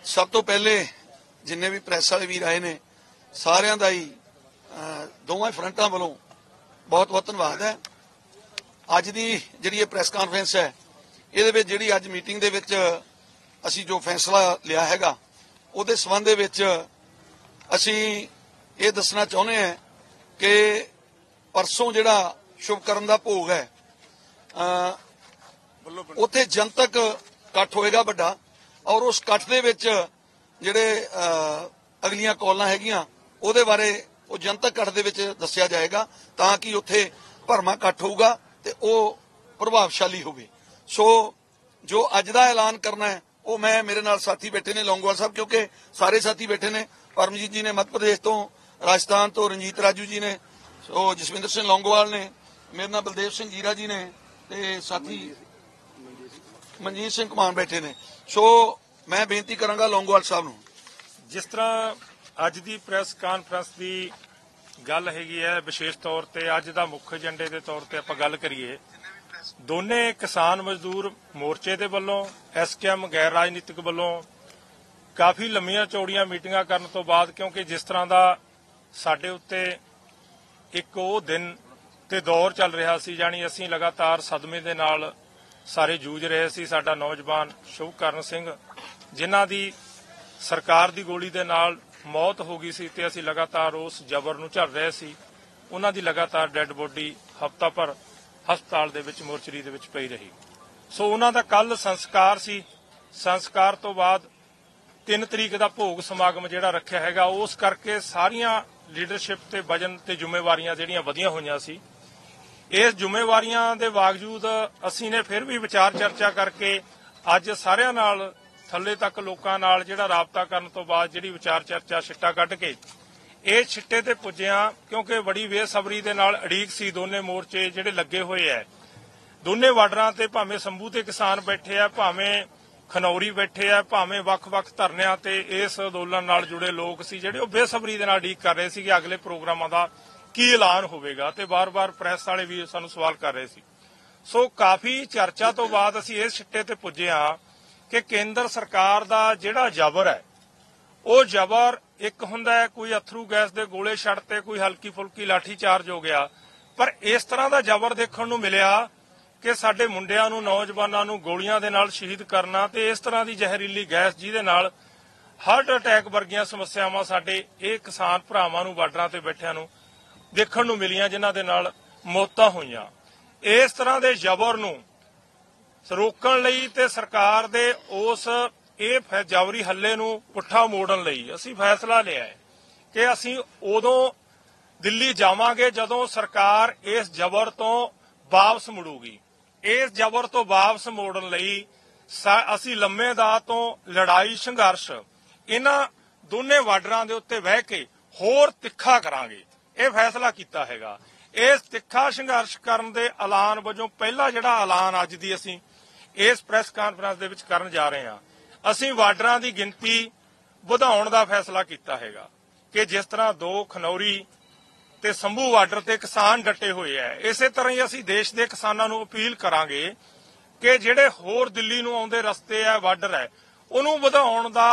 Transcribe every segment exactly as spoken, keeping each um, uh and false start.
सब तो पहले जिन्ने भी प्रैस वाले वीर आए ने सारिਆਂ ਦਾ ही दोवां फ्रंटां वालों बहुत बहुत धन्यवाद है। अज दी जिहड़ी ये प्रैस कॉन्फ्रेंस है इहदे विच जिहड़ी अज मीटिंग दे विच असी जो फैसला लिया हैगा उहदे संबंध दे विच असी ये दसना चाहुंदे हैं कि परसों जिहड़ा शुभकरण दा भोग है उत्थे जनतक इकट्ठ होएगा वड्डा और उस इकट्ठ दे विच जिहड़े अगलियां कॉलां हैगियां उहदे बारे वो जनतक इकट्ठ दे विच दस्सिया जाएगा तां कि उत्थे भरमां इकट्ठ होऊगा ते वो प्रभावशाली होवे। सो जो अज दा ऐलान करना है वो मैं मेरे नाल साथी बैठे ने लौंगोवाल साहब क्योंकि सारे साथी बैठे ने परमजीत जी ने मध्य प्रदेश तो राजस्थान तो रंजीत राजू जी ने सो जसविंदर सिंह लौंगोवाल ने मेरे नाल बलदेव सिंह जीरा जी ने ते साथी मनजीत सिंह कमान बैठे ने। सो मैं बेनती करांगा लौंगोवाल साहब नूं जिस तरह अज दी प्रैस कानफ्रेंस की गल हैगी है विशेष तौर पर अज का मुख एजेंडे के तौर पर आपां गल करिए दोने किसान मजदूर मोर्चे के वलों एस के एम गैर राजनीतिक वलों काफ़ी लंबियां चौड़ियां मीटिंगां करन तो बाद क्योंकि जिस तरह का साडे उत्ते एक वो दिन ते दौर चल रहा सी जानी असीं लगातार सदमे दे नाल सारे जूझ रहे सी। साडा नौजवान शुभकरण सिंह जिन्हां दी सरकार दी गोली दे नाल मौत हो गई सी ते असीं लगातार उस जबर नूं झल रहे सी। उन्हां दी लगातार डैड बॉडी हफ्ता भर हस्पताल दे विच मोर्चरी दे विच पई रही। सो उन्हां दा कल संस्कार सी। संस्कार तो बाद तीन तरीक का भोग समागम जिहड़ा रखिया हैगा उस करके सारियां लीडरशिप ते वजन ते जिम्मेवारियां जिहड़ियां वधियां होईयां सी। इस जिम्मेवारियां दे बावजूद असीं ने फिर भी विचार चर्चा करके अज सारियां नाल थल्ले तक लोकां नाल जिहड़ा राबता करन तो बाद जिहड़ी विचार चर्चा छिट्टा कढ के ਇਹ ਛਿੱਟੇ ਤੇ ਪੁੱਜਿਆ क्योंकि बड़ी बेसबरी ਦੇ ਨਾਲ ਅੜੀਕ ਸੀ ਦੋਨੇ ਮੋਰਚੇ ਜਿਹੜੇ ਲੱਗੇ ਹੋਏ ਐ ਦੋਨੇ ਬਾਰਡਰਾਂ ਤੇ ਭਾਵੇਂ ਸੰਭੂ ਤੇ ਕਿਸਾਨ ਬੈਠੇ ਆ ਭਾਵੇਂ ਖਨੌਰੀ ਬੈਠੇ ਆ ਭਾਵੇਂ ਵੱਖ-ਵੱਖ ਧਰਨਿਆਂ ਤੇ ਇਸ ਅੰਦੋਲਨ ਨਾਲ ਜੁੜੇ ਲੋਕ ਸੀ ਜਿਹੜੇ ਉਹ ਬੇਸਬਰੀ ਦੇ ਨਾਲ ਉਡੀਕ ਕਰ ਰਹੇ ਸੀ ਕਿ ਅਗਲੇ ਪ੍ਰੋਗਰਾਮਾਂ ਦਾ ਕੀ ਐਲਾਨ ਹੋਵੇਗਾ ਤੇ ਬਾਰ-ਬਾਰ ਪ੍ਰੈਸ ਵਾਲੇ ਵੀ ਸਾਨੂੰ ਸਵਾਲ ਕਰ ਰਹੇ ਸੀ। ਸੋ ਕਾਫੀ ਚਰਚਾ ਤੋਂ ਬਾਅਦ ਅਸੀਂ ਇਸ ਛਿੱਟੇ ਤੇ ਪੁੱਜੇ ਆ ਕਿ ਕੇਂਦਰ ਸਰਕਾਰ ਦਾ ਜਿਹੜਾ ਜ਼ਬਰ ਹੈ ਉਹ ਜ਼ਬਰ एक हुंदा है कोई अथरू गैस के गोले छड़ते कोई हल्की फुल्की लाठी चार्ज हो गया पर इस तरह का जबर देखने को मिलिया कि साडे मुंडियां नूं नौजवानां नूं गोलियां दे नाल शहीद करना ते इस तरह की जहरीली गैस जिहदे नाल हार्ट अटैक वर्गियां समस्यावां साडे इह किसान भरावां नूं बार्डरां ते बैठिआं नूं देखण नूं मिलियां जिन्हां दे नाल मौतां होईयां। इस तरह के जबर नूं रोकण लई ते सरकार दे उस ਇਹ ਜਬਰੀ ਹੱਲੇ ਨੂੰ ਪੁੱਠਾ ਮੋੜਨ ਲਈ ਅਸੀਂ ਫੈਸਲਾ ਲਿਆ ਹੈ ਕਿ ਅਸੀਂ ਉਦੋਂ ਦਿੱਲੀ ਜਾਵਾਂਗੇ ਜਦੋਂ ਸਰਕਾਰ ਇਸ ਜ਼ਬਰ ਤੋਂ ਵਾਪਸ ਮੁੜੂਗੀ। ਇਸ ਜ਼ਬਰ ਤੋਂ ਵਾਪਸ ਮੋੜਨ ਲਈ ਅਸੀਂ ਲੰਮੇ ਦਾ ਤੋਂ ਲੜਾਈ ਸੰਘਰਸ਼ ਇਹਨਾਂ ਦੋਨੇ ਬਾਰਡਰਾਂ ਦੇ ਉੱਤੇ ਬਹਿ ਕੇ ਹੋਰ ਤਿੱਖਾ ਕਰਾਂਗੇ ਇਹ ਫੈਸਲਾ ਕੀਤਾ ਹੈਗਾ। ਇਸ ਤਿੱਖਾ ਸੰਘਰਸ਼ ਕਰਨ ਦੇ ਐਲਾਨ ਵਜੋਂ ਪਹਿਲਾ ਜਿਹੜਾ ਐਲਾਨ ਅੱਜ ਦੀ ਅਸੀਂ ਇਸ ਪ੍ਰੈਸ ਕਾਨਫਰੰਸ ਦੇ ਵਿੱਚ ਕਰਨ ਜਾ ਰਹੇ ਹਾਂ ਅਸੀਂ ਬਾਰਡਰਾਂ ਦੀ ਗਿਣਤੀ ਵਧਾਉਣ ਦਾ ਫੈਸਲਾ ਕੀਤਾ ਹੈਗਾ ਕਿ ਜਿਸ ਤਰ੍ਹਾਂ ਦੋ ਖਨੌਰੀ ਤੇ ਸੰਭੂ ਬਾਰਡਰ ਤੇ ਕਿਸਾਨ ਡਟੇ ਹੋਏ ਐ ਇਸੇ ਤਰ੍ਹਾਂ ਹੀ ਅਸੀਂ ਦੇਸ਼ ਦੇ ਕਿਸਾਨਾਂ ਨੂੰ ਅਪੀਲ ਕਰਾਂਗੇ ਕਿ ਜਿਹੜੇ ਹੋਰ ਦਿੱਲੀ ਨੂੰ ਆਉਂਦੇ ਰਸਤੇ ਐ ਬਾਰਡਰ ਐ ਉਹਨੂੰ ਵਧਾਉਣ ਦਾ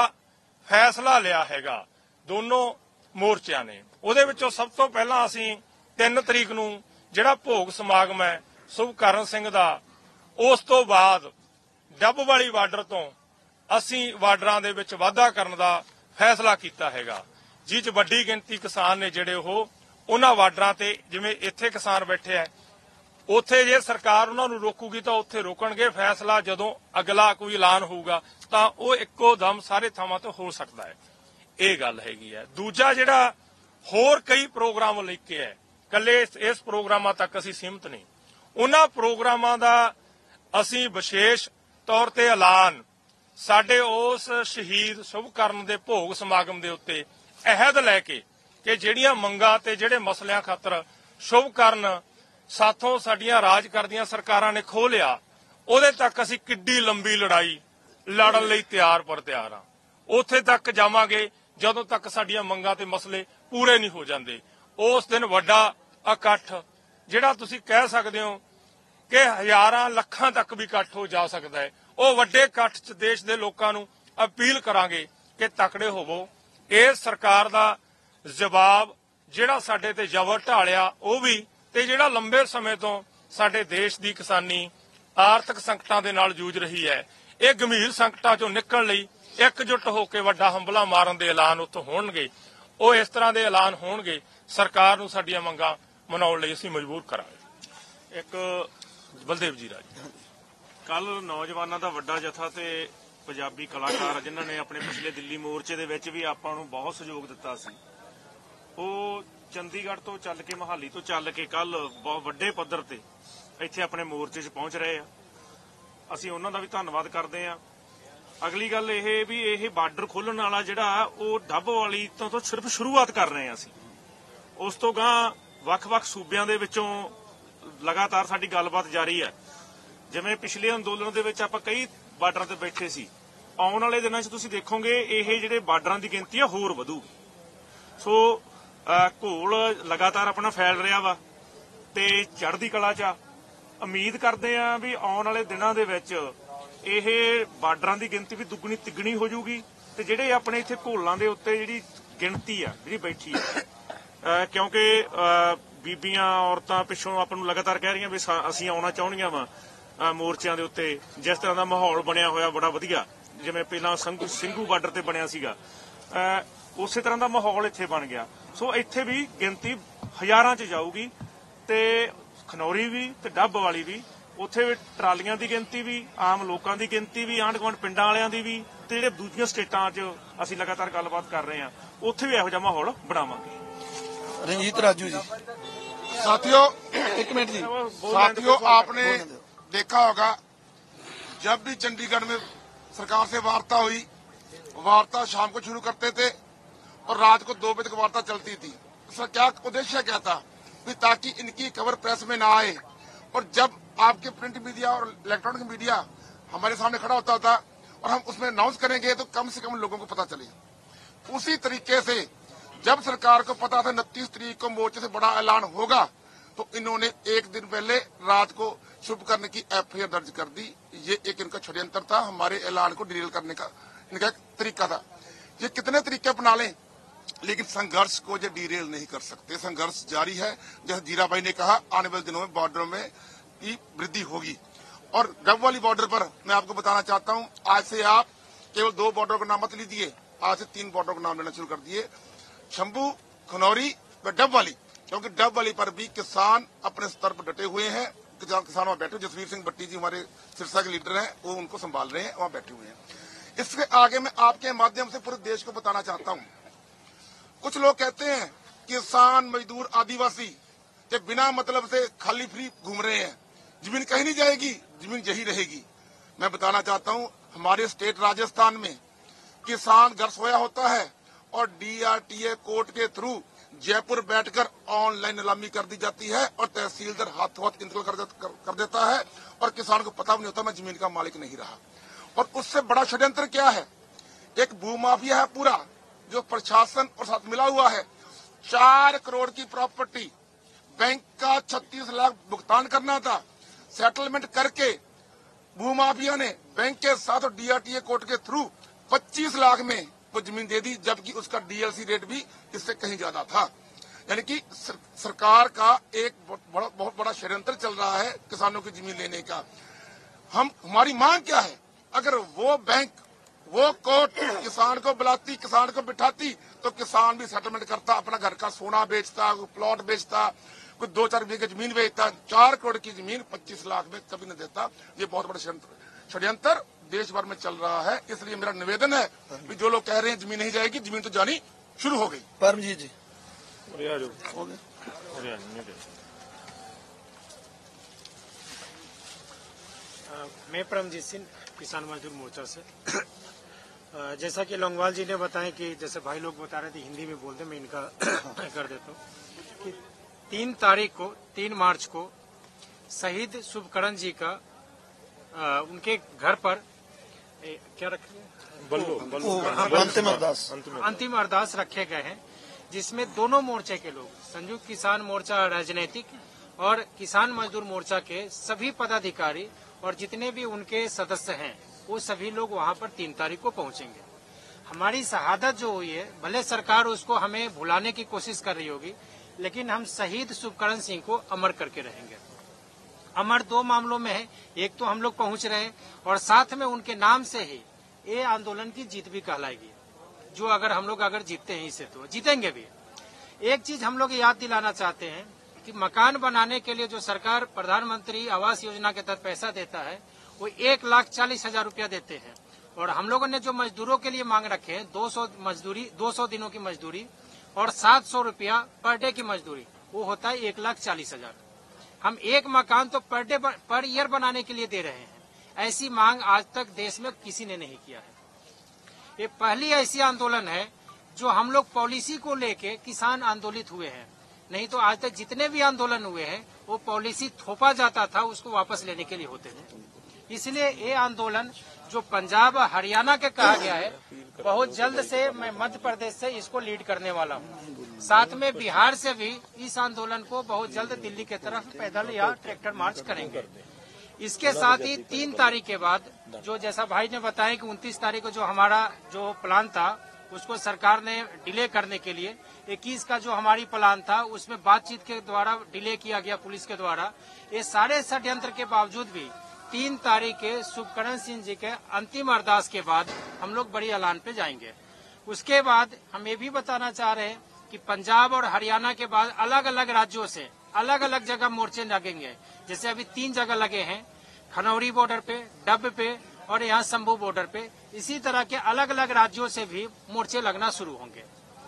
ਫੈਸਲਾ ਲਿਆ ਹੈਗਾ ਦੋਨੋਂ ਮੋਰਚਿਆਂ ਨੇ। ਉਹਦੇ ਵਿੱਚੋਂ ਸਭ ਤੋਂ ਪਹਿਲਾਂ ਅਸੀਂ ਤਿੰਨ ਤਰੀਕ ਨੂੰ ਜਿਹੜਾ ਭੋਗ ਸਮਾਗਮ ਹੈ ਸ਼ੁਭਕਰਨ ਸਿੰਘ ਦਾ ਉਸ ਤੋਂ ਬਾਅਦ ਡੱਬ ਵਾਲੀ ਬਾਰਡਰ ਤੋਂ ਅਸੀਂ ਬਾਰਡਰਾਂ ਦੇ ਵਿੱਚ ਵਾਧਾ ਕਰਨ ਦਾ ਫੈਸਲਾ ਕੀਤਾ ਹੈਗਾ ਜਿਹ 'ਚ ਵੱਡੀ ਗਿਣਤੀ ਕਿਸਾਨ ਨੇ ਜਿਹੜੇ ਉਹ ਉਹਨਾਂ ਬਾਰਡਰਾਂ ਤੇ ਜਿਵੇਂ ਇੱਥੇ ਕਿਸਾਨ ਬੈਠੇ ਆ ਉੱਥੇ ਜੇ ਸਰਕਾਰ ਉਹਨਾਂ ਨੂੰ ਰੋਕੂਗੀ ਤਾਂ ਉੱਥੇ ਰੋਕਣਗੇ। ਫੈਸਲਾ ਜਦੋਂ ਅਗਲਾ ਕੋਈ ਐਲਾਨ ਹੋਊਗਾ ਤਾਂ ਉਹ ਇੱਕੋ ਦਮ ਸਾਰੇ ਥਾਵਾਂ ਤੇ ਹੋ ਸਕਦਾ ਹੈ। ਇਹ ਗੱਲ ਹੈਗੀ ਹੈ। ਦੂਜਾ ਜਿਹੜਾ ਹੋਰ ਕਈ ਪ੍ਰੋਗਰਾਮ ਲੈ ਕੇ ਹੈ ਇਕੱਲੇ ਇਸ ਪ੍ਰੋਗਰਾਮਾਂ ਤੱਕ ਅਸੀਂ ਸੀਮਤ ਨਹੀਂ ਉਹਨਾਂ ਪ੍ਰੋਗਰਾਮਾਂ ਦਾ ਅਸੀਂ ਵਿਸ਼ੇਸ਼ ਤੌਰ ਤੇ ਐਲਾਨ ਸਾਡੇ ਉਸ ਸ਼ਹੀਦ ਸ਼ੁਭਕਰਨ ਦੇ ਭੋਗ ਸਮਾਗਮ ਦੇ ਉੱਤੇ ਅਹਿਦ ਲੈ ਕੇ ਕਿ ਜਿਹੜੀਆਂ ਮੰਗਾਂ ਤੇ ਜਿਹੜੇ ਮਸਲਿਆਂ ਖਾਤਰ ਸ਼ੁਭਕਰਨ ਸਾਥੋਂ ਸਾਡੀਆਂ ਰਾਜ ਕਰਦੀਆਂ ਸਰਕਾਰਾਂ ਨੇ ਖੋਹ ਲਿਆ ਉਹਦੇ ਤੱਕ ਅਸੀਂ ਕਿੱਡੀ ਲੰਬੀ ਲੜਾਈ ਲੜਨ ਲਈ ਤਿਆਰ ਪਰ ਤਿਆਰ ਹਾਂ। ਉੱਥੇ ਤੱਕ ਜਾਵਾਂਗੇ ਜਦੋਂ ਤੱਕ ਸਾਡੀਆਂ ਮੰਗਾਂ ਤੇ ਮਸਲੇ ਪੂਰੇ ਨਹੀਂ ਹੋ ਜਾਂਦੇ। ਉਸ ਦਿਨ ਵੱਡਾ ਇਕੱਠ ਜਿਹੜਾ ਤੁਸੀਂ ਕਹਿ ਸਕਦੇ ਹੋ ਕਿ ਹਜ਼ਾਰਾਂ ਲੱਖਾਂ ਤੱਕ ਵੀ ਇਕੱਠ ਹੋ ਜਾ ਸਕਦਾ ਹੈ ਉਹ ਵੱਡੇ ਇਕੱਠ 'ਚ ਦੇਸ਼ ਦੇ ਲੋਕਾਂ ਨੂੰ ਅਪੀਲ ਕਰਾਂਗੇ कि तकड़े होवो। इस सरकार दा जवाब जिहड़ा साडे ते जबर ढालिया वो भी ते जिहड़ा लंबे समय तो साडे देश दी किसानी आर्थिक संकटां दे नाल जूझ रही है, ये गंभीर संकटां चों निकलण लई एकजुट होकर वड्डा हमला मारन दे ऐलान उत्थों होणगे। ਉਹ इस तरह के ऐलान होणगे, सरकार ਨੂੰ ਸਾਡੀਆਂ ਮੰਗਾਂ ਮਨਾਉਣ ਲਈ ਅਸੀਂ ਮਜਬੂਰ ਕਰਾਂਗੇ। ਇੱਕ ਬਲਦੇਵ ਜੀ ਰਾਜ, ਕੱਲ ਨੌਜਵਾਨਾਂ ਦਾ ਵੱਡਾ ਜਥਾ ਤੇ ਪੰਜਾਬੀ ਕਲਾਕਾਰ ਜਿਨ੍ਹਾਂ ਨੇ ਆਪਣੇ ਪਿਛਲੇ ਦਿੱਲੀ ਮੋਰਚੇ ਦੇ ਵਿੱਚ ਵੀ ਆਪਾਂ ਨੂੰ ਬਹੁਤ ਸਹਿਯੋਗ ਦਿੱਤਾ ਸੀ, ਉਹ ਚੰਡੀਗੜ੍ਹ ਤੋਂ ਚੱਲ ਕੇ ਮੋਹਾਲੀ ਤੋਂ ਚੱਲ ਕੇ ਕੱਲ ਬਹੁਤ ਵੱਡੇ ਪੱਧਰ ਤੇ ਇੱਥੇ ਆਪਣੇ ਮੋਰਚੇ 'ਚ ਪਹੁੰਚ ਰਹੇ ਆ। ਅਸੀਂ ਉਹਨਾਂ ਦਾ ਵੀ ਧੰਨਵਾਦ ਕਰਦੇ ਆ। ਅਗਲੀ ਗੱਲ ਇਹ ਵੀ ਇਹ ਬਾਰਡਰ ਖੋਲਣ ਵਾਲਾ ਜਿਹੜਾ ਉਹ ਡੱਬ ਵਾਲੀ ਤੋਂ ਤੋਂ ਸਿਰਫ ਸ਼ੁਰੂਆਤ ਕਰ ਰਹੇ ਆ। ਅਸੀਂ ਉਸ ਤੋਂ ਗਾਂ ਵੱਖ-ਵੱਖ ਸੂਬਿਆਂ ਦੇ ਵਿੱਚੋਂ ਲਗਾਤਾਰ ਸਾਡੀ ਗੱਲਬਾਤ ਜਾਰੀ ਹੈ। ਜਿਵੇਂ ਪਿਛਲੇ ਅੰਦੋਲਨ ਦੇ ਵਿੱਚ ਆਪਾਂ ਕਈ ਬਾਰਡਰਾਂ ਤੇ ਬੈਠੇ ਸੀ, ਆਉਣ ਵਾਲੇ ਦਿਨਾਂ 'ਚ ਤੁਸੀਂ ਦੇਖੋਗੇ ਇਹ ਜਿਹੜੇ ਬਾਰਡਰਾਂ ਦੀ ਗਿਣਤੀ ਆ ਹੋਰ ਵਧੂਗੀ। ਸੋ ਘੋਲ ਲਗਾਤਾਰ ਆਪਣਾ ਫੈਲ ਰਿਹਾ ਵਾ ਤੇ ਚੜ੍ਹਦੀ ਕਲਾ 'ਚ ਆ। ਉਮੀਦ ਕਰਦੇ ਆ ਵੀ ਆਉਣ ਵਾਲੇ ਦਿਨਾਂ ਦੇ ਵਿੱਚ ਇਹ ਬਾਰਡਰਾਂ ਦੀ ਗਿਣਤੀ ਵੀ ਦੁੱਗਣੀ ਤਿੱਗਣੀ ਹੋ ਜਾਊਗੀ ਤੇ ਜਿਹੜੇ ਆਪਣੇ ਇੱਥੇ ਘੋਲਾਂ ਦੇ ਉੱਤੇ ਜਿਹੜੀ ਗਿਣਤੀ ਆ ਜਿਹੜੀ ਬੈਠੀ ਆ, ਕਿਉਂਕਿ ਬੀਬੀਆਂ ਔਰਤਾਂ ਪਿੱਛੋਂ ਆਪਾਂ ਨੂੰ ਲਗਾਤਾਰ ਕਹਿ ਰਹੀਆਂ ਵੀ ਅਸੀਂ ਆਉਣਾ ਚਾਹੁੰਦੀਆਂ ਵਾ ਮੋਰਚਿਆਂ ਦੇ ਉੱਤੇ। ਜਿਸ ਤਰ੍ਹਾਂ ਦਾ ਮਾਹੌਲ ਬਣਿਆ ਹੋਇਆ ਬੜਾ ਵਧੀਆ, ਜਿਵੇਂ ਪਹਿਲਾਂ ਸੰਘੂ ਸਿੰਘੂ ਬਾਰਡਰ ਤੇ ਬਣਿਆ ਸੀਗਾ, ਉਸੇ ਤਰ੍ਹਾਂ ਦਾ ਮਾਹੌਲ ਇੱਥੇ ਬਣ ਗਿਆ। ਸੋ ਇੱਥੇ ਵੀ ਗਿਣਤੀ ਹਜ਼ਾਰਾਂ 'ਚ ਜਾਊਗੀ ਤੇ ਖਨੌਰੀ ਵੀ ਤੇ ਡੱਬ ਵਾਲੀ ਵੀ, ਉੱਥੇ ਵੀ ਟਰਾਲੀਆਂ ਦੀ ਗਿਣਤੀ ਵੀ, ਆਮ ਲੋਕਾਂ ਦੀ ਗਿਣਤੀ ਵੀ, ਆਂਢ ਗੁਆਂਢ ਪਿੰਡਾਂ ਵਾਲਿਆਂ ਦੀ ਵੀ, ਤੇ ਜਿਹੜੇ ਦੂਜੀਆਂ ਸਟੇਟਾਂ 'ਚ ਅਸੀਂ ਲਗਾਤਾਰ ਗੱਲਬਾਤ ਕਰ ਰਹੇ ਹਾਂ ਉੱਥੇ ਵੀ ਇਹੋ ਜਿਹਾ ਮਾਹੌਲ ਬਣਾਵਾਂਗੇ। रंजीत राजू जी। साथियों एक मिनट जी। साथियों आपने देखा होगा जब भी चंडीगढ़ में सरकार से वार्ता हुई, वार्ता शाम को शुरू करते थे और रात को दो बजे तक वार्ता चलती थी। इसका क्या उद्देश्य क्या था कि ताकि इनकी खबर प्रेस में ना आए, और जब आपके प्रिंट मीडिया और इलेक्ट्रॉनिक मीडिया हमारे सामने खड़ा होता था और हम उसमें अनाउंस करेंगे तो कम से कम लोगों को पता चले। उसी तरीके से जब सरकार को पता था उनतीस तारीख को मोर्चे से बड़ा ऐलान होगा, तो इन्होंने एक दिन पहले रात को शुभ करने की एफ आई आर दर्ज कर दी। ये एक इनका षड्यंत्र था, हमारे ऐलान को डिरेल करने का इनका एक तरीका था। ये कितने तरीके अपना लें, लेकिन संघर्ष को ये डिरेल नहीं कर सकते। संघर्ष जारी है। जैसे जीरा भाई ने कहा, आने वाले दिनों में बॉर्डरों में की वृद्धि होगी। और डब वाली बॉर्डर पर मैं आपको बताना चाहता हूं, आज से आप केवल दो बॉर्डरों का नाम मत लीजिए, आज से तीन बॉर्डरों का नाम लेना शुरू कर दिए, शंभू, खनौरी व डब वाली। क्योंकि डब वाली पर भी किसान अपने स्तर पर डटे हुए हैं। किसान किसान वहां बैठे, जसवीर सिंह भट्टी जी हमारे सिरसा के लीडर हैं, वो उनको संभाल रहे हैं, वहां बैठे हुए हैं। इसके आगे मैं आपके माध्यम से पूरे देश को बताना चाहता हूं, कुछ लोग कहते हैं किसान मजदूर आदिवासी के बिना मतलब से खाली फ्री घूम रहे हैं, जमीन कहीं नहीं जाएगी, जमीन यही रहेगी। मैं बताना चाहता हूं, हमारे स्टेट राजस्थान में किसान घर सोया होता है और D R T A court के थ्रू जयपुर बैठकर ऑनलाइन नीलामी कर दी जाती है और तहसीलदार हाथों हाथ इंतकाल कर, कर, कर देता है और किसान को पता भी नहीं होता मैं जमीन का मालिक नहीं रहा। और उससे बड़ा षड्यंत्र क्या है, एक भूमाफिया है पूरा जो प्रशासन और साथ मिला हुआ है। चार करोड़ की प्रॉपर्टी, बैंक का छत्तीस लाख भुगतान करना था, सेटलमेंट करके भूमाफिया ने बैंक के साथ और D R T A court के थ्रू पच्चीस लाख में वो जमीन दे दी, जबकि उसका डी एल सी रेट भी इससे कहीं ज्यादा था। यानी कि सर, सरकार का एक बड़ा, बहुत बड़ा षड्यंत्र चल रहा है किसानों की जमीन लेने का। हम हमारी मांग क्या है, अगर वो बैंक वो कोर्ट किसान को बुलाती, किसान को बिठाती, तो किसान भी सेटलमेंट करता, अपना घर का सोना बेचता, प्लॉट बेचता, कुछ दो चार बीघे जमीन बेचता। चार करोड़ की जमीन पच्चीस लाख में कभी नहीं देता। ये बहुत बड़ा षड्यंत्र देश भर में चल रहा है। इसलिए मेरा निवेदन है कि जो लोग कह रहे हैं जमीन नहीं जाएगी, जमीन तो जानी शुरू हो गई। परमजीत जी हो गया। मैं परमजीत सिंह, किसान मजदूर मोर्चा से। जैसा कि लोंगवाल जी ने बताया कि जैसे भाई लोग बता रहे थे, हिंदी में बोलते, मैं इनका कर देता हूँ कि तीन तारीख को तीन मार्च को शहीद शुभकरण जी का आ, उनके घर पर ए, क्या रखे बल्लो, बल्लो, अंतिम अरदास अंतिम अरदास रखे गए हैं, जिसमें दोनों मोर्चे के लोग, संयुक्त किसान मोर्चा राजनीतिक और किसान मजदूर मोर्चा के सभी पदाधिकारी और जितने भी उनके सदस्य हैं, वो सभी लोग वहां पर तीन तारीख को पहुंचेंगे। हमारी शहादत जो हुई है, भले सरकार उसको हमें भुलाने की कोशिश कर रही होगी, लेकिन हम शहीद शुभकरण सिंह को अमर करके रहेंगे। अमर दो मामलों में है, एक तो हम लोग पहुंच रहे हैं और साथ में उनके नाम से ही ये आंदोलन की जीत भी कहलाएगी। जो अगर हम लोग अगर जीतते हैं इसे तो जीतेंगे भी। एक चीज हम लोग याद दिलाना चाहते हैं कि मकान बनाने के लिए जो सरकार प्रधानमंत्री आवास योजना के तहत पैसा देता है वो एक लाख चालीस हजार रूपया देते हैं, और हम लोगों ने जो मजदूरों के लिए मांग रखे हैं दो सौ मजदूरी दो सौ दिनों की मजदूरी और सात सौ रूपया पर डे की मजदूरी, वो होता है एक लाख चालीस हजार। हम एक मकान तो पर डे पर ईयर बनाने के लिए दे रहे हैं। ऐसी मांग आज तक देश में किसी ने नहीं किया है। ये पहली ऐसी आंदोलन है जो हम लोग पॉलिसी को लेके किसान आंदोलित हुए हैं। नहीं तो आज तक जितने भी आंदोलन हुए हैं वो पॉलिसी थोपा जाता था, उसको वापस लेने के लिए होते थे। इसलिए ये आंदोलन जो पंजाब हरियाणा के कहा गया है, बहुत जल्द से मैं मध्य प्रदेश से इसको लीड करने वाला हूँ। साथ में बिहार से भी इस आंदोलन को बहुत जल्द दिल्ली की तरफ पैदल या ट्रैक्टर मार्च करेंगे। इसके साथ ही तीन तारीख के बाद जो जैसा भाई ने बताया कि उनतीस तारीख को जो हमारा जो प्लान था उसको सरकार ने डिले करने के लिए, इक्कीस का जो हमारी प्लान था उसमें बातचीत के द्वारा डिले किया गया पुलिस के द्वारा। ये सारे षड्यंत्र के बावजूद भी तीन तारीख के शुभकरण सिंह जी के अंतिम अरदास के बाद हम लोग बड़ी ऐलान पे जाएंगे। उसके बाद हम ये भी बताना चाह रहे हैं कि पंजाब और हरियाणा के बाद अलग अलग राज्यों से अलग अलग जगह मोर्चे लगेंगे। जैसे अभी तीन जगह लगे हैं, खनौरी बॉर्डर पे, डब पे और यहाँ शंभू बॉर्डर पे। इसी तरह के अलग अलग राज्यों से भी मोर्चे लगना शुरू होंगे।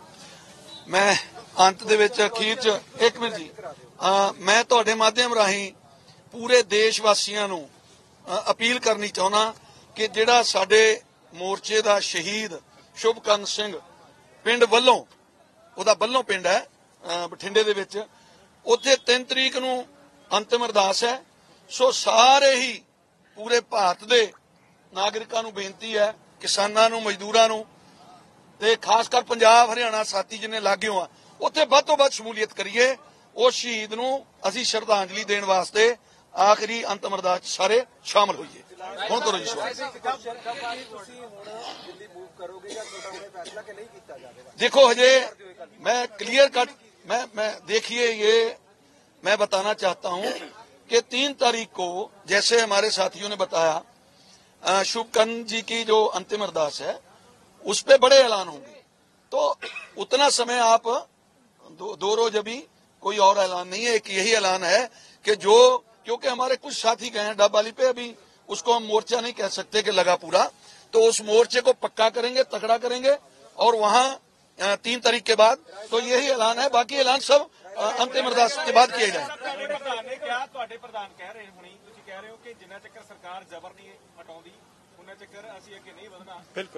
मैं अंत ਦੇ ਵਿੱਚ ਅਖੀਰ ਚ ਇੱਕ ਮਿੰਟ ਜੀ ਮੈਂ ਤੁਹਾਡੇ ਮਾਧਿਅਮ ਰਾਹੀਂ ਪੂਰੇ ਦੇਸ਼ ਵਾਸੀਆਂ ਨੂੰ ਅਪੀਲ ਕਰਨੀ ਚਾਹੁੰਦਾ ਕਿ ਜਿਹੜਾ ਸਾਡੇ ਮੋਰਚੇ ਦਾ ਸ਼ਹੀਦ ਸ਼ੁਭਕਰਨ ਸਿੰਘ ਪਿੰਡ ਵੱਲੋਂ, ਉਹਦਾ ਵੱਲੋਂ ਪਿੰਡ ਹੈ ਬਠਿੰਡੇ ਦੇ ਵਿੱਚ, ਉੱਥੇ ਤਿੰਨ ਤਰੀਕ ਨੂੰ ਅੰਤਿਮ ਅਰਦਾਸ ਹੈ। ਸੋ ਸਾਰੇ ਹੀ ਪੂਰੇ ਭਾਰਤ ਦੇ ਨਾਗਰਿਕਾਂ ਨੂੰ ਬੇਨਤੀ ਹੈ, ਕਿਸਾਨਾਂ ਨੂੰ, ਮਜ਼ਦੂਰਾਂ ਨੂੰ ਤੇ ਖਾਸ ਕਰ ਪੰਜਾਬ ਹਰਿਆਣਾ ਸਾਥੀ ਜਿੰਨੇ ਲਾਗਿਓ ਆ ਉੱਥੇ ਵੱਧ ਤੋਂ ਵੱਧ ਸ਼ਮੂਲੀਅਤ ਕਰੀਏ। ਉਹ ਸ਼ਹੀਦ ਨੂੰ ਅਸੀਂ ਸ਼ਰਧਾਂਜਲੀ ਦੇਣ ਵਾਸਤੇ ਆਖਰੀ ਅੰਤਮ ਅਰਦਾਸ ਸਾਰੇ ਸ਼ਾਮਲ ਹੋਈਏ। ਹੁਣ ਕਰੋ ਜੀ ਸਵਾਲ। देखो हजे मैं क्लियर कट मैं मैं देखिए ये मैं बताना चाहता हूं कि तीन तारीख को जैसे हमारे साथियों ने बताया शुभकरण जी की जो अंतिम अरदास है उस पे बड़े ऐलान होंगे, तो उतना समय आप दो, दो रोज अभी कोई और ऐलान नहीं है। एक यही ऐलान है कि जो क्योंकि हमारे कुछ साथी गए हैं डब वाली पे, अभी उसको हम मोर्चा नहीं कह सकते कि लगा पूरा, तो उस मोर्चे को पक्का करेंगे, तगड़ा करेंगे और वहां तीन तारीख के बाद तो यही ऐलान है। बाकी ऐलान सब अंतिम अरदास के बाद किए जाए। बिल्कुल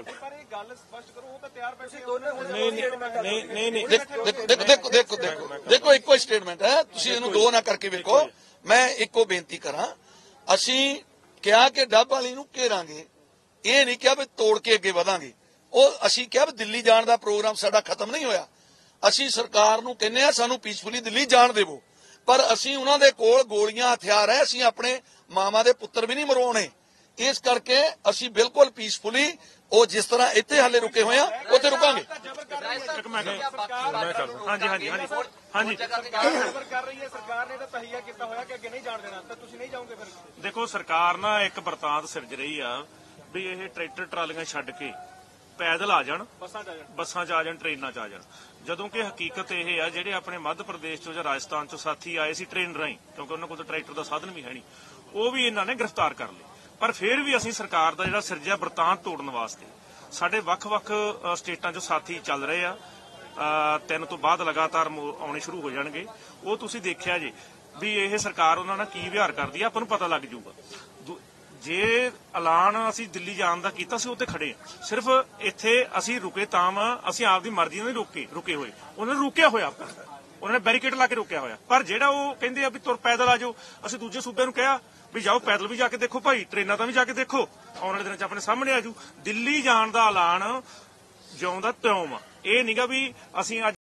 नहीं नहीं नहीं देखो देखो देखो देखो देखो इको स्टेटमेंट है, तुसी इहनूं दो ना करके वेखो। मैं इको बेनती करा, असी क्या कि डब वाली नूं घेरांगे, ਇਹ ਨਹੀਂ ਕਿਹਾ ਵੀ ਤੋੜ ਕੇ ਅੱਗੇ ਵਧਾਂਗੇ। ਉਹ ਅਸੀਂ ਕਿਹਾ ਵੀ ਦਿੱਲੀ ਜਾਣ ਦਾ ਪ੍ਰੋਗਰਾਮ ਸਾਡਾ ਖਤਮ ਨਹੀਂ ਹੋਇਆ। ਅਸੀਂ ਸਰਕਾਰ ਨੂੰ ਕਹਿੰਦੇ ਆ ਸਾਨੂੰ ਪੀਸਫੁਲੀ ਦਿੱਲੀ ਜਾਣ ਦੇਵੋ, ਪਰ ਅਸੀਂ ਉਹਨਾਂ ਦੇ ਕੋਲ ਗੋਲੀਆਂ ਹਥਿਆਰ ਹੈ, ਅਸੀਂ ਆਪਣੇ ਮਾਮਾ ਦੇ ਪੁੱਤਰ ਵੀ ਨਹੀਂ ਮਰਵਾਉਣੇ। ਇਸ ਕਰਕੇ ਅਸੀਂ ਬਿਲਕੁਲ ਪੀਸਫੁਲੀ ਉਹ ਜਿਸ ਤਰ੍ਹਾਂ ਇੱਥੇ ਹਾਲੇ ਰੁਕੇ ਹੋਏ ਆ ਉੱਥੇ ਰੁਕਾਂਗੇ। ਹਾਂਜੀ ਹਾਂਜੀ ਹਾਂਜੀ ਹਾਂਜੀ ਕਰ ਰਹੀ ਹੈ ਸਰਕਾਰ ਨੇ ਤਾਂ ਤਹੀਆ ਕੀਤਾ ਹੋਇਆ ਕਿ ਅੱਗੇ ਨਹੀਂ ਜਾਣ ਦੇਣਾ, ਤਾਂ ਤੁਸੀਂ ਨਹੀਂ ਜਾਓਗੇ ਫਿਰ? ਦੇਖੋ ਸਰਕਾਰ ਨਾ ਇੱਕ ਬਰਤਾਂਤ ਸਿਰਜ ਰਹੀ ਆ ਵੀ ਇਹ ਟਰੈਕਟਰ ਟਰਾਲੀਆਂ ਛੱਡ ਕੇ ਪੈਦਲ ਆ ਜਾਣ, ਬੱਸਾਂ 'ਚ ਆ ਜਾਣ, ਬੱਸਾਂ 'ਚ ਆ ਜਾਣ, ਟ੍ਰੇਨਾਂ 'ਚ ਆ ਜਾਣ। ਜਦੋਂ ਕਿ ਹਕੀਕਤ ਇਹ ਆ ਜਿਹੜੇ ਆਪਣੇ ਮੱਧ ਪ੍ਰਦੇਸ਼ ਚੋਂ ਜਾਂ ਰਾਜਸਥਾਨ ਚੋਂ ਸਾਥੀ ਆਏ ਸੀ ਟ੍ਰੇਨ ਰਾਹੀਂ, ਕਿਉਂਕਿ ਉਹਨਾਂ ਕੋਲ ਤਾਂ ਟਰੈਕਟਰ ਦਾ ਸਾਧਨ ਵੀ ਹੈ ਨਹੀਂ, ਉਹ ਵੀ ਇਹਨਾਂ ਨੇ ਗ੍ਰਿਫਤਾਰ ਕਰ ਲਏ। ਪਰ ਫਿਰ ਵੀ ਅਸੀਂ ਸਰਕਾਰ ਦਾ ਜਿਹੜਾ ਸਿਰਜਿਆ ਬਰਤਾਂਤ ਤੋੜਨ ਵਾਸਤੇ ਸਾਡੇ ਵੱਖ-ਵੱਖ ਸਟੇਟਾਂ 'ਚੋਂ ਸਾਥੀ ਚੱਲ ਰਹੇ ਆ। ਤਿੰਨ ਤੋਂ ਬਾਅਦ ਲਗਾਤਾਰ ਆਉਣੇ ਸ਼ੁਰੂ ਹੋ ਜਾਣਗੇ। ਉਹ ਤੁਸੀਂ ਦੇਖਿਆ ਜੀ ਵੀ ਇਹ ਸਰਕਾਰ ਉਹਨਾਂ ਨਾਲ ਕੀ ਵਿਹਾਰ ਕਰਦੀ ਆ, ਆਪਾਂ ਨੂੰ ਪਤਾ ਲੱਗ ਜਾਊਗਾ। ਜੇ ਐਲਾਨ ਅਸੀਂ ਦਿੱਲੀ ਜਾਣ ਦਾ ਕੀਤਾ ਸੀ ਉੱਥੇ ਖੜੇ ਆ, ਸਿਰਫ ਇੱਥੇ ਅਸੀਂ ਰੁਕੇ ਤਾਂ ਅਸੀਂ ਆਪਦੀ ਮਰਜ਼ੀ ਨਾਲ ਰੁਕੇ ਰੁਕੇ ਹੋਏ, ਉਹਨਾਂ ਨੇ ਰੁਕਿਆ ਹੋਇਆ, ਉਹਨਾਂ ਨੇ ਬੈਰੀਕੇਡ ਲਾ ਕੇ ਰੋਕਿਆ ਹੋਇਆ। ਪਰ ਜਿਹੜਾ ਉਹ ਕਹਿੰਦੇ ਆ ਵੀ ਤੁਰ ਪੈਦਲ ਆ ਜਾਓ, ਅਸੀਂ ਦੂਜੇ ਸੂਬਿਆਂ ਨੂੰ ਕਿਹਾ ਵੀ ਜਾਓ ਪੈਦਲ ਵੀ ਜਾ ਕੇ ਦੇਖੋ ਭਾਈ, ਟ੍ਰੇਨਾਂ ਤਾਂ ਵੀ ਜਾ ਕੇ ਦੇਖੋ, ਆਉਣ ਵਾਲੇ ਦਿਨਾਂ 'ਚ ਆਪਣੇ ਸਾਹਮਣੇ ਆ ਜੂ। ਦਿੱਲੀ ਜਾਣ ਦਾ ਐਲਾਨ ਜਿਉਂ ਦਾ ਤਿਉਂ ਆ। ਇਹ ਨਹੀਂਗਾ ਵੀ ਅਸੀਂ ਅੱਜ